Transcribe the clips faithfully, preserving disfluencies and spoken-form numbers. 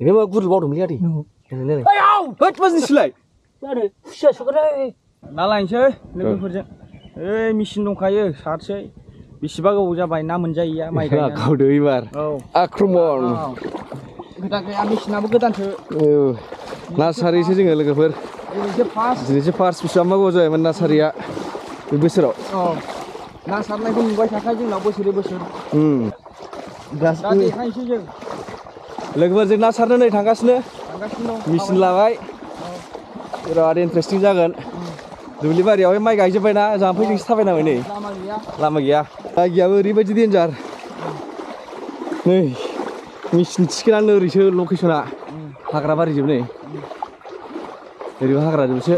Ini mah guru bawa dulu ya di. Ini. Ayo, hot masih selai. Ada, susah sekali. Nalainसै लोगोफोरजों ओइ मेचिन दंखायो सारसै बेसेबा गोबाव जाबाय ना मोनजायैया माइ गायनानै गावदो एबार आक्रमन गोदान मेचिनाबो गोदानसो नार्सारिसो जोङो लोगोफोर दिनैसो फार्स्ट दिनैसो फार्स्ट बेसेबांबा गोबाव जाबायमोन नार्सारिया बे बोसोराव ना सारनायखौ नुबाय थाखायो जोंनाव बोसोरै बोसोर दा देखायनोसै जों लोगोफोर जों ना सारनो नै थांगासिनो थांगासिनो दं मेचिन लाबाय बिराद इन्टारेस्टिं जागोन दुब्लि बारियावहाय माइ गायजोब्बायना जाम्फैजोंसो थाबायनांबाय नै लामा गैया लामा गैया जायगायाबो ओरैबायदि डेन्जार नै मेचिन थिखोनानै ओरैसो लकेसना हाग्रा बारिजोब नै ओरैबो हाग्रा जोबसो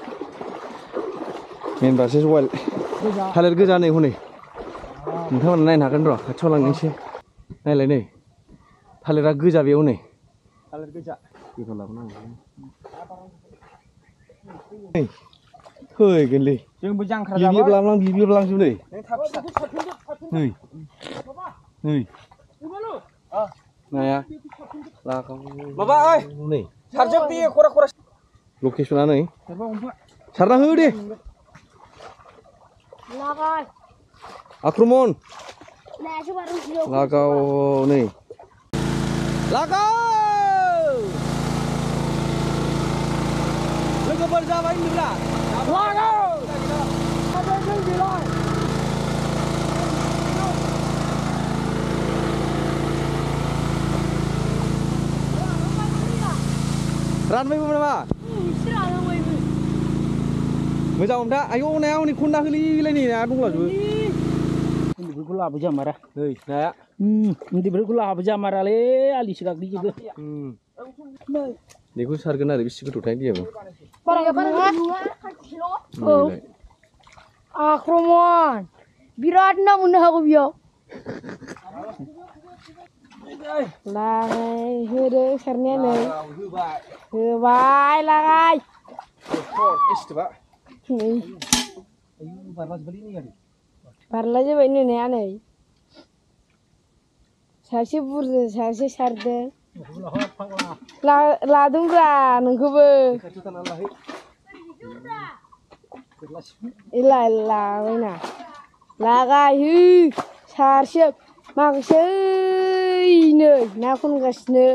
मेन बासो वाइल्ड थालिर गोजा नै हनै नोंथांमोना नायनो हागोन र' खाथियाव लांनोसै नायलाय नै थालिरा गोजा बेयाव नै थालिर गोजा बेखौ लाबोनांगौ नै फैगोनलै जोंबो जांख्रा जाबाय बिब्लांलां बिब्लांजोब नै नै नै नाया लागाव माबा ओइ नै सारजोब दे खरा खरा लकेसना नै सारना हो दे लागाय आक्रमन नायासो बार'सियाव लागाव नै लागाव लोगोफोर जाबाय होनदोंब्रा लागाव माबा जों बेलाय रानबायबो नामा एसे रानबायबो मोजां हमथा आयौ नाया हनै खन्दा होलिलाय नै नाया दंलाजोबो उन्दैफोरखौ लाबोजामारा नै नाया उन्दैफोरखौ लाबोजामारालै आलिसो गाग्लिजोबो बेखौ सारगोन आरो बेसे गोथौ थायो दैयाबो आक्रमन बिराद ना मोननो हागौ बेयाव लागाय होदो सारनाया नै होबाय लागाय नै बारला जोब्बाय नै नाया नै सासे बुरजा सासे सारदों लादोंब्रा नोंखौबो एलाय लाबायना लागाय हो सारसोब माखासे नै ना खनगासिनो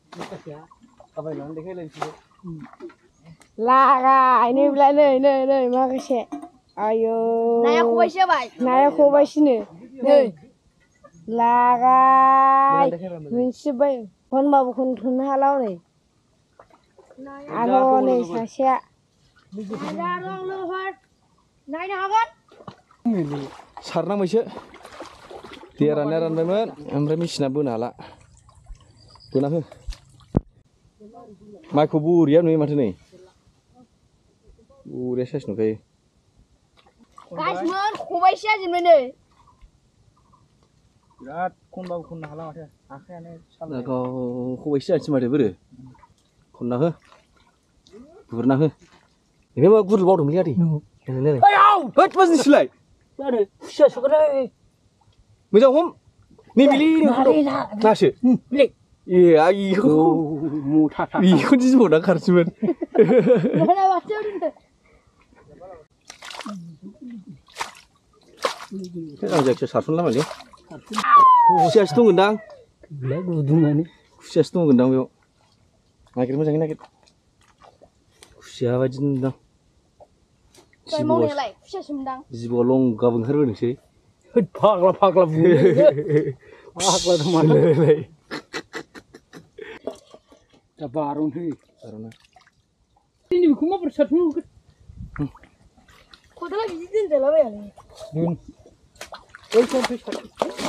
लागाय नैब्ला नै नै नै माखासे आयौ नाया खबाइसो जाबाय नाया खबाइसोनो नै लागाय मोनसिबाय खनबाबो खनथ'नो हाला हनै आरो नै सासेया नायनो हागोन सारनांबायसो दैया राननाया रानबायमोन ओमफ्राय मेचिना बोनो हाला बोना हो माइखौ बरिया नुयो माथो नै बरिया साइस नुखायो गासिमोन खबाइसो जाजोबबाय नै बिराद खनबाबो खननो हाला माथो आखायानो सालनाय खबाइसो जानोसै माथो बोरो खनना हो गुरना हो ini mah guru bawa dulu ya di. Ayo, hot masih selai. Ada, susah sekali. Macam hom, ni beli ni. Nasi. Beli. Iya, ayo. Mudah. Iya, kau jadi bodoh karcimen. Mana baca ni? Kan ajak saya sarfun lama ni. Kusias tu gendang. Lagu dungan ni. Kusias tu gendang yo. Nakir macam ni nakir. Siapa jendang? Jiwa long gabung haru ni sih. Pakla pakla bu. Pakla teman. Tabarun ni. Tabarun. Ini kuma bersatu. Kau dah lagi jadi jalan apa ni? Hmm. Kau sampai satu.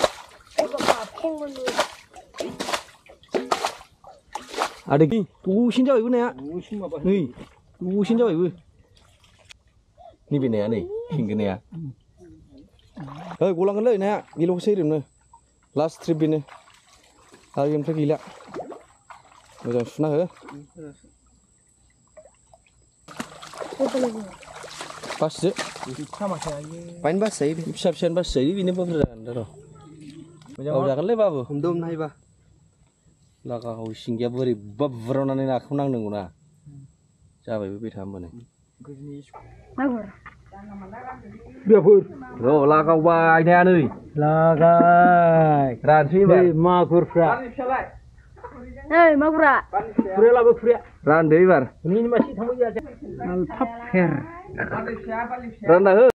Ada ni, tu sinjau ibu ni ya. Ni. Ui xin chào bạn ơi. Ni bên này này, hình cái này à. Ơi, cố gắng cái này nè, đi lâu xe điểm này. Last trip bên này. Tao em phải ghi lại. Bây giờ xuống nào hả? Bác sĩ. Bánh bác sĩ đi. Sắp xem bác sĩ đi nên bao giờ ăn đó rồi. Bây giờ cái lấy bao vừa. Hôm đêm nay ba. लागाव सिंगिया बोरैबा बुब्रावनानै नाखौ नांनांगौना जाबायबो बे था होमबानो मागुर बेफोर र' लागावबाय नाया नै लागाय रानसै एबार मागुरफ्रा ओइ मागुरा खुरिया लाबो खुरिया रानदो एबार नि मासि थांबाय जाया रानना हो